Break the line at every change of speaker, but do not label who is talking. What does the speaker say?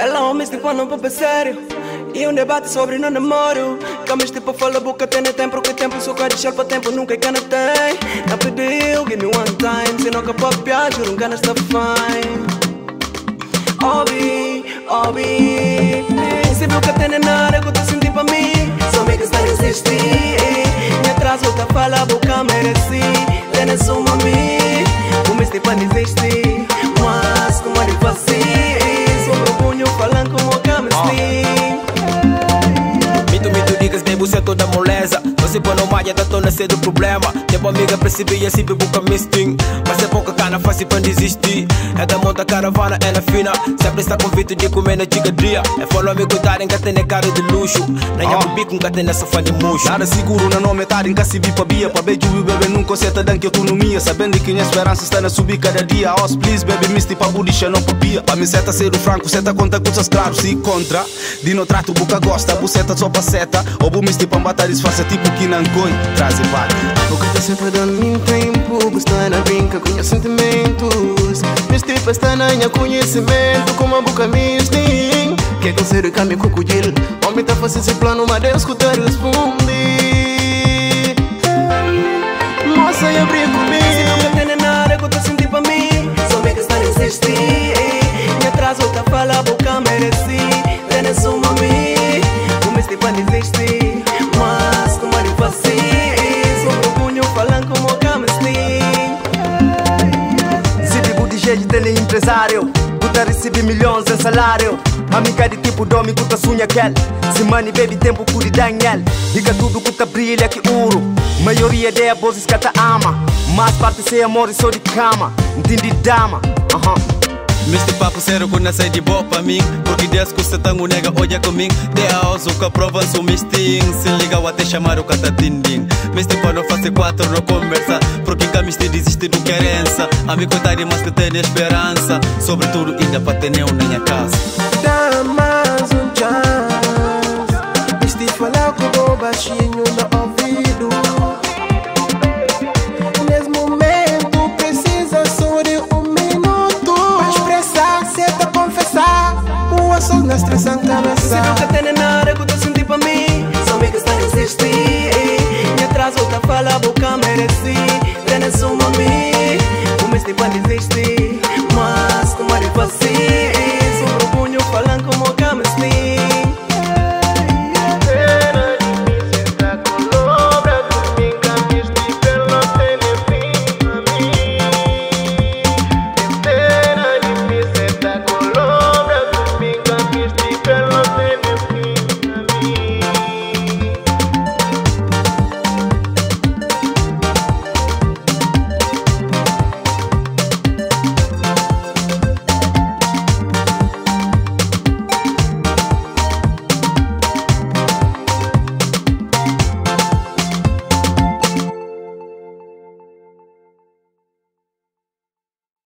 Ela homens tipo não papo sério e um debate sobre não namoro. Camas tipo fala boca tem tempo que tempo só quer deixar para tempo nunca que não tem. Tá pediu give me one time se não capaz piar juro nunca está fine. Obi se viu que tem nada que tu senti para mim só me que está insistir. Me atraso tá fala boca mereci tem só mami o mês tipo não existe mas como ele faz falando como
Mito digas bem você toda moleza. Você põe no malha da tona cedo problema. Tempo amiga percebi assim buca misting. Mas é pouca cana fácil pra desistir. É da monta caravana é na fina. Sempre está convite de comer na dia. É follow amigo darem que tem cara de luxo. Na minha bico nunca tem nessa fã de murcho.
Nada seguro na nome tarde em se vi pra bia. Pra beijo e bebê nunca conserta dan que autonomia. Sabendo que minha esperança está na subir cada dia. Os please baby misti pra budicha não papia. Pra me seta ser o franco, seta conta coisas claro. Se contra, de no trato buca gosta. Buceta só pra seta. Ou bu misti pra batalha disfarça tipo que não coi. Traz e vai.
Porque tá sempre dando meu tempo. Gostar na brinca com meus sentimentos. Misti pra estar na minha conhecimento. Como a boca mistim. Que conselho que me cucudil. Homem tá fazendo esse plano, mas Deus que te responde. Moça, eu brinco comigo. Se nunca tem nada que eu tô sentindo pra mim. Só me que está a insistir. Me atraso, tá fala, a boca mereci. Tem só mami. O mês tipo não existe. Mas como ele faz sobre o punho falando como o camestim. Se vivo de jeito tem empresário. Puta recebe milhões em salário. Amiga de tipo domi que tá sonha aquele. Se money baby tempo curi Daniel. Diga tudo que tá brilha que ouro. Maioria de bosses que tá ama. Mas parte sem amor e só de cama. Entendi dama.
Mister papo sério quando nasce de boa pra mim. Porque Deus que você tá um nega olha comigo. Te auso que prova seu misting. Se liga ou até chamar o catatinding. Mister para não fazer quatro não conversa. Porque cá mister desiste do querença. Amigo tá de mais que tem esperança. Sobretudo ainda pra ter nenhum na minha casa.
Dá mais chance. Mister falar com o baixinho no ouvido. Nesse momento precisa só de só na estressão cabeça. Se nunca tem nada que eu tô sentindo pra mim. Só me que está a insistir. Me atraso, tá falando.